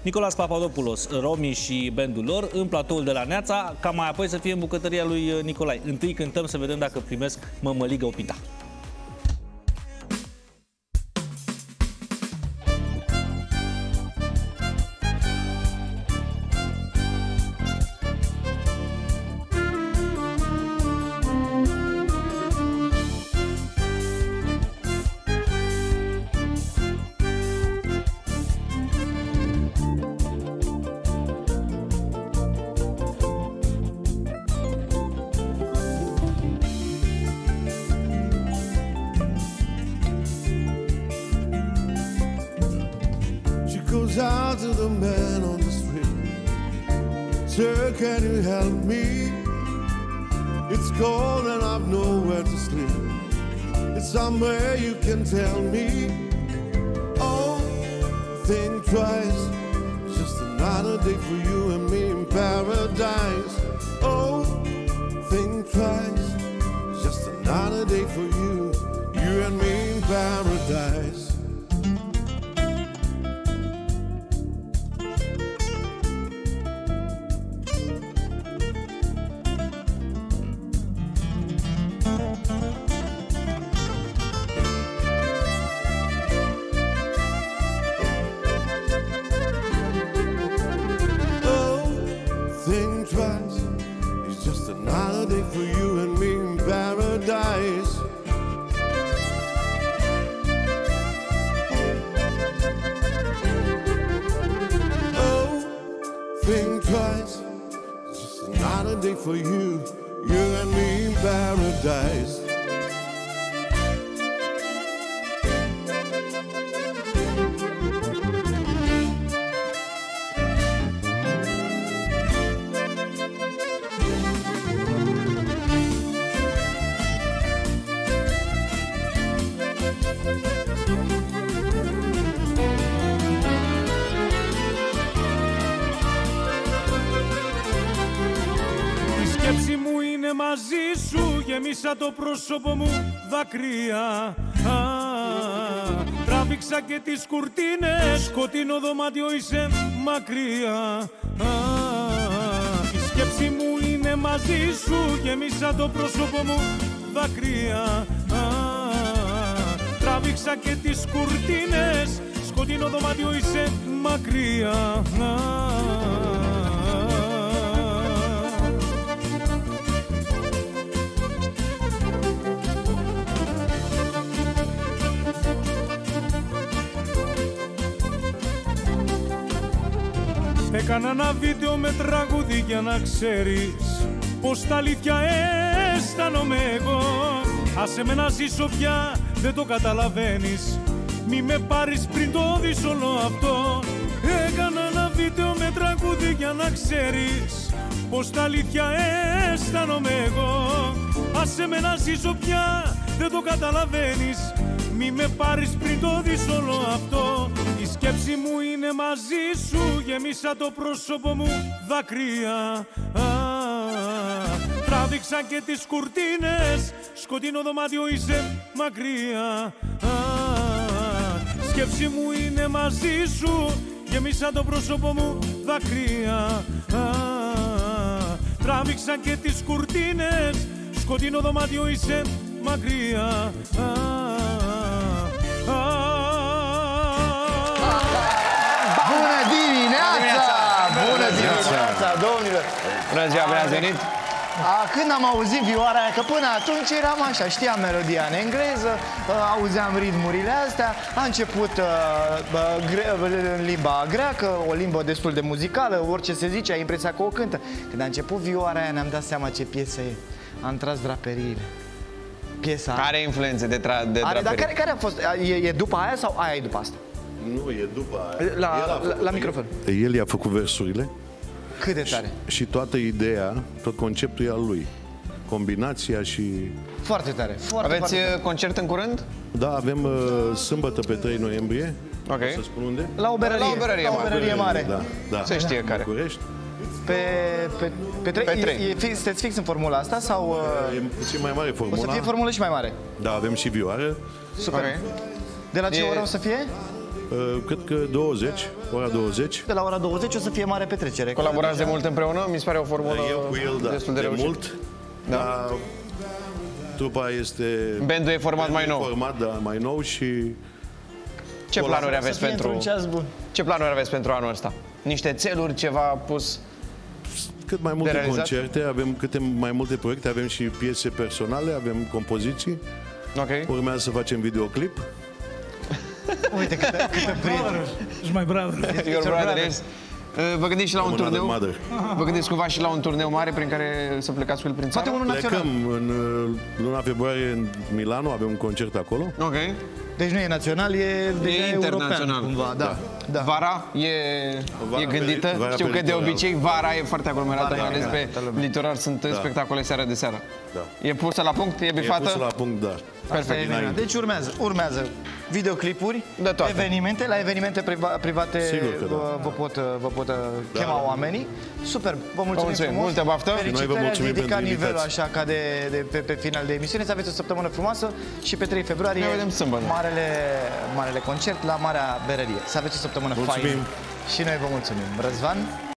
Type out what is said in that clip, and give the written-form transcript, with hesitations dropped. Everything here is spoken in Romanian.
Nicolas Papadopoulos, Romi și bandul lor în platoul de la Neața, ca mai apoi să fie în bucătăria lui Nicolae. Întâi cântăm să vedem dacă primesc Mămăligă Opita. Out to the man on the street, sir, can you help me? It's cold and I've nowhere to sleep. It's somewhere you can tell me. Oh, think twice, just another day for you and me in paradise. Oh, think twice, just another day for you, you and me in paradise. For you, you and me in paradise. Μαζί σου γεμίσα το πρόσωπο μου δάκρυα. Τράβηξα και τις κουρτίνες, σκοτεινό δωμάτιο είσαι μακριά. Η σκέψη μου είναι μαζί σου, γεμίσα το πρόσωπο μου δάκρυα. Τράβηξα και τις κουρτίνες, σκοτεινό δωμάτιο είσαι μακριά. Έκανα ένα βίντεο με τραγούδι για να ξέρεις πως τα αλήθεια αισθάνομαι εγώ. Άσε με να ζήσω πια, δεν το καταλαβαίνεις. Μη με πάρεις πριν το δεις όλο αυτό. Έκανα ένα βίντεο με τραγούδι για να ξέρεις πως τα αλήθεια αισθάνομαι εγώ. Άσε με να ζήσω πια, δεν το καταλαβαίνεις. Μη με πάρεις πριν το δεις όλο αυτό. Η σκέψη μου είναι μαζί σου, γεμίσα το πρόσωπο μου δάκρυα. Τράβηξα και τις κουρτίνες, σκοτεινό δωμάτιο είσαι μακριά. Σκέψη μου είναι μαζί σου, γεμίσα το πρόσωπο μου δάκρυα. Τράβηξα και τις κουρτίνες, σκοτεινό δωμάτιο είσαι μακριά. Bună dimineața! Bună dimineața, domnilor! Bună ziua, bine ați venit! Când am auzit vioara aia, că până atunci eram așa, știam melodia în engleză, auzeam ritmurile astea, a început în limba greacă, o limbă destul de muzicală, orice se zice, ai impresia că o cântă. Când a început vioara aia, ne-am dat seama ce piesă e. Am tras draperiile. Piesa are influențe de draperie. Dar care a fost? E după aia sau aia e după asta? Nu, e după aia. La microfon. El i-a făcut versurile. Cât de tare. Și toată ideea, tot conceptul e al lui. Combinația și... Foarte tare. Aveți concert în curând? Da, avem sâmbătă pe 3 noiembrie. Ok. Să spun unde? La o berărie mare. Da. Se știe care. București. Pe 3. Sunteți fix în formula asta sau... E puțin mai mare formula. O să fie formulă și mai mare. Da, avem și vioară. Super. De la ce oră o să fie? Cred că 20, ora 20. De la ora 20 o să fie mare petrecere. Colaborați de mult împreună? Mi se pare o formulă Eu cu el, destul de de reușită. mult. Da. Dar trupa este... Bandul e format mai nou. Format, da, mai nou și... Ce planuri aveți Să fie într-un pentru... ceas bun. Ce planuri aveți pentru anul ăsta? Niște țeluri, ceva pus? Cât mai De multe realizat? concerte, avem câte mai multe proiecte, avem și piese personale, avem compoziții. Ok. Urmează să facem videoclip. Uite câte prieteni. Ești mai brother. Your brother is. Vă gândiți și la un Another turneu? mother. Vă gândiți cumva și la un turneu mare prin care să plecați cu el prin țară? Poate unul național. Plecăm în luna februarie în Milano, avem un concert acolo. Ok. Deci nu e național, e deja internațional. european cumva. Da. Da. Vara Vara e gândită? pe- vara Știu pe că de litoral. obicei vara e foarte aglomerată, Vara mai e ales pe aglomerată lumea. litoral sunt spectacole seara de seară. Da. E pusă la punct? E E bifată? pus la punct, da. Perfect. Înainte. Deci urmează videoclipuri, De toate. evenimente, la evenimente private Sigur că da. vă pot chema oamenii. Super, vă mulțumim mulțumim. frumos. Multă baftă. Noi vă Felicitări, ați mulțumim ridicat pentru nivelul invitație. așa ca pe final de emisiune. Să aveți o săptămână frumoasă și pe 3 februarie Ne vedem sâmbătă. marele concert la Marea Berărie. Să aveți o săptămână Mulțumim. faină. Și noi vă mulțumim. Răzvan?